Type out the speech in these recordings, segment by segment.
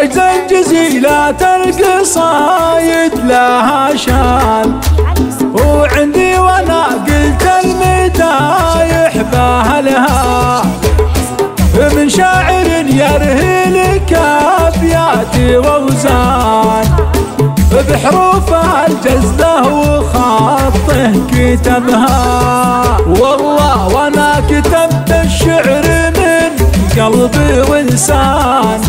أجزل جزيلات القصايد لها شان، وعندي وانا قلت المدايح باهلها من شاعر يرهي لك أبيات وأوزان، بحروف الجزله وخطه كتبها. والله وانا كتبت الشعر من قلبي ولسان،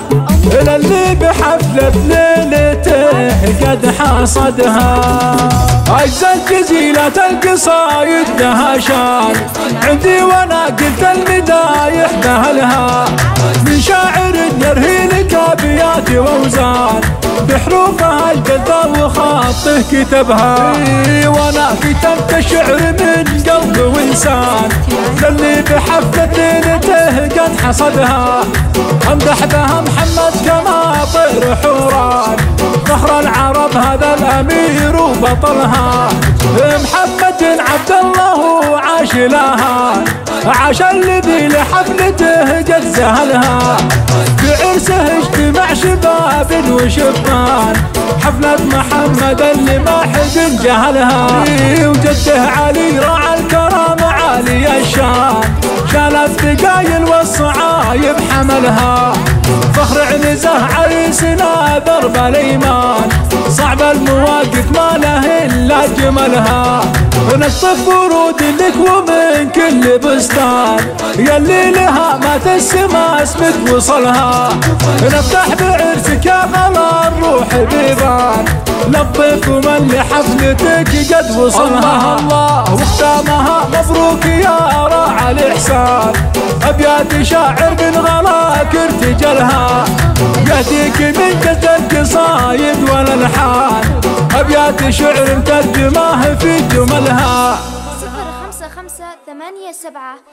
للي بحفلة ليلته قد حصدها. أجزل جزيلة القصايد لها شان، عندي وانا قلت المدايح باهلها من شاعر يرهي لك أبيات وأوزان، بحروفها الجذاب وخطه كتبها. وانا كتبت الشعر من قلب ولسان، للي بحفلة ليلته قد حصدها. امدح بها محمد كما طير حوران، فخر العرب هذا الامير وبطلها. محمد عبد الله عاش لها، عاش الذي لحفلته قد زهلها. في عرسه اجتمع شباب وشبان، حفلة محمد اللي ما حد جهلها. وجده علي راعى الكرم عالي الشان، شال الثقايل والصعايب حملها. فخر عنزه عريسنا درب الايمان، صعب المواقف ما له الا جملها. نقطف ورود لك ومن كل بستان، يلي لها مات السما اسمك وصلها. نفتح بعرسك يا غلا الروح بيبان، للضيف ومن لحفلتك قد وصلها. الله واختامها مبروك يا راعى الاحسان، ابيات شاعر من غلاك ارتجلها. يهديك من جد القصايد والالحان، ابيات شعر مترجمه في جملها. 055 87